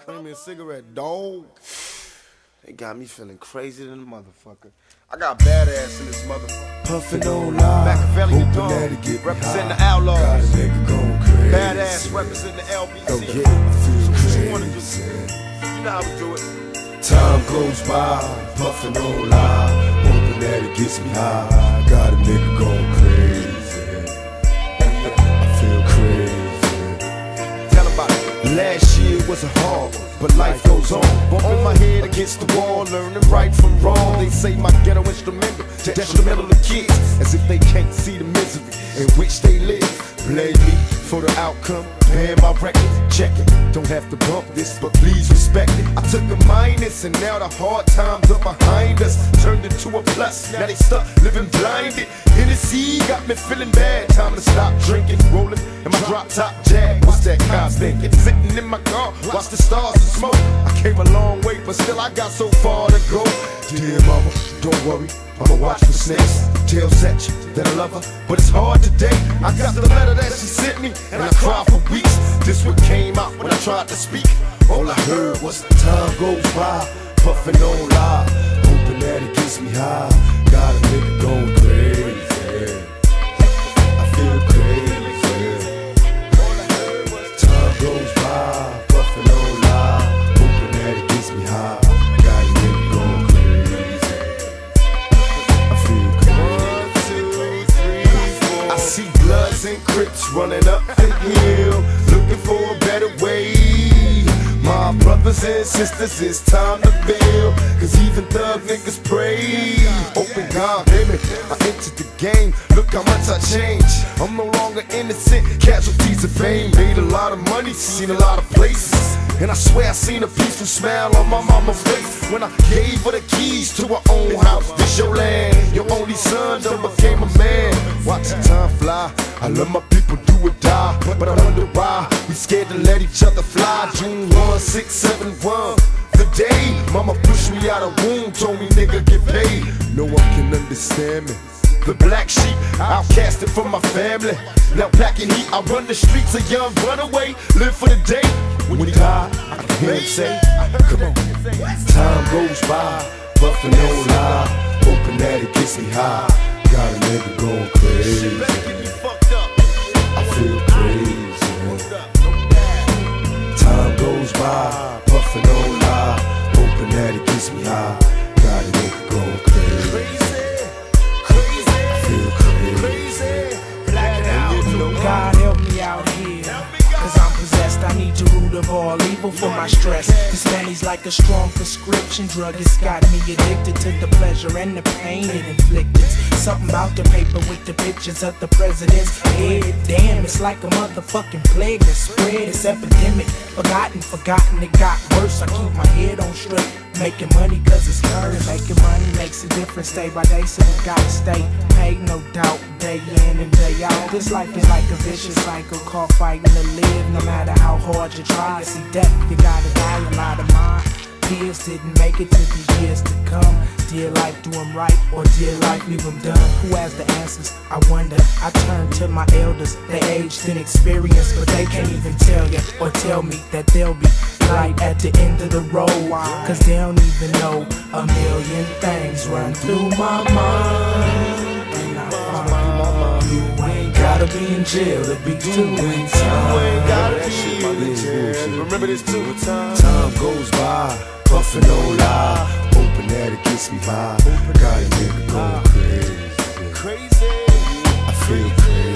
Bring me a cigarette, dog. They got me feeling crazy than a motherfucker. I got badazz in this motherfucker. Puffin' on live, Makaveli the dog, represent the outlaws. Badazz represent the LBC. So what you wanna do? You know how we do it. Time goes by, puffin' on live, hoping that it gets me high. Got a nigga going crazy. I feel crazy. Tell about it. Last year was a hard one, but life goes on. Bumping my head against the wall, learning right from wrong. They say my ghetto instrumental, detrimental to kids, as if they can't see the misery in which they live. Blame me for the outcome, paying my record, check it. Don't have to bump this, but please respect it. I took a minus, and now the hard times are behind us. Turned into a plus, now they stuck living blinded. Hennessy got me feeling bad, time to stop drinking. Rolling in my drop top Jag, what's that cops thinking? Sitting in my car, watch the stars and smoke. I came a long way, but still I got so far to go. Dear mama, don't worry, I'ma watch for snakes. Tell Satch that I love her, but it's hard today. I got the letter that she sent me, and I cried for weeks. This what came out when I tried to speak. All I heard was time goes by, puffin' on live, hoping that it gets me high. Got a nigga going crazy. I feel crazy. All I heard was time goes by, puffin' on live, hoping that it gets me high. Got a nigga going crazy. I feel crazy. 1, 2, 3, 4. I see Bloods and Crips running up the hill, looking for a better way. My brothers and sisters, it's time to build, cause even thug niggas pray. Open God, baby, I entered the game, look how much I changed. I'm no longer innocent, casualties of fame. Made a lot of money, seen a lot of places, and I swear I seen a peaceful smile on my mama's face when I gave her the keys to her own house. This your land, your only son done became a man. Watch the time fly, I love my people, do or die, but I wonder why we scared to let each other fly. June 1, 671, the day mama pushed me out of womb, told me nigga get paid. No one can understand me, the black sheep, outcasted from my family. Now packing heat, I run the streets, a young runaway, live for the day. When he died, I can hear him say, come on. Time goes by, puffin' on live, hoping that it gets me high. Got a nigga going crazy. I feel crazy. Time goes by, puffin' on live, hoping that it gets me high. Got a nigga going crazy. I feel crazy. God help me out here, cause I'm possessed. I need your root of all evil for my stress. This money's like a strong prescription drug. It's got me addicted to the pleasure and the pain it inflicted. Something about the paper with the pictures of the president's head. Damn, it's like a motherfucking plague that spread. It's epidemic, forgotten, it got worse. I keep my head on straight, making money cause it's current. Making money makes a difference day by day, so we gotta stay paid, no doubt, day in and day out. This life is like a vicious cycle, called fighting to live. No matter how hard you try, you see death, you gotta die. A lot of mine peers didn't make it to the years to come. Dear life, do them right, or dear life, leave them done. Who has the answers? I wonder. I turn to my elders, they aged in experience, but they can't even tell you or tell me that they'll be right at the end of the road, cause they don't even know a million things run through my mind. And I find you ain't gotta be in jail to be doing time. You ain't gotta be in jail. Remember this too. Time goes by, puffin' on live, hoping that it gets me high. Got a nigga going crazy. I feel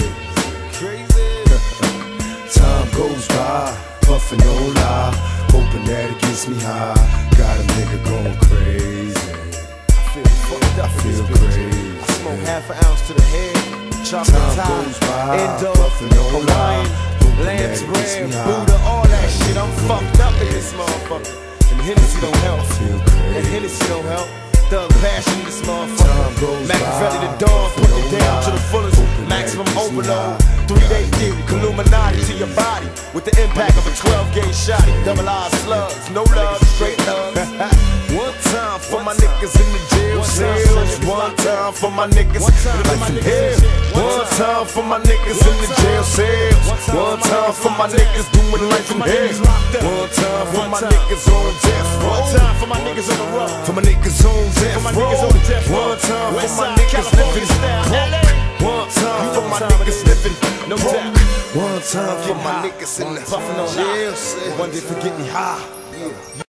crazy. Time goes by, puffin' on live, hoping that it gets me high. Got a nigga going crazy. I feel fucked up. I feel crazy. I smoke half an ounce to the head. Chocolate tie, Endo, Hawaiian, lamb's bread, Buddha, all that shit. I'm fucked up in this motherfucker. And Hennessy don't help. And Hennessy don't help. Thug passion in this motherfucker. Makaveli the dawn, put it down to the fullest. Maximum overload. 3-day theory, Illuminati to your body with the impact of a 12-gauge shotty. Double live slugs. No love, straight love. One time for my niggas in the jail cells. One time for my niggas life in hell. One time for my niggas in the jail cells. One time for my niggas doing life in hell. One time for my niggas on death row. One time for my niggas on the road. For my niggas on death row. One time for my niggas living broke. One time for my niggas living broke. One time for my niggas in the jail cell. One day for getting high.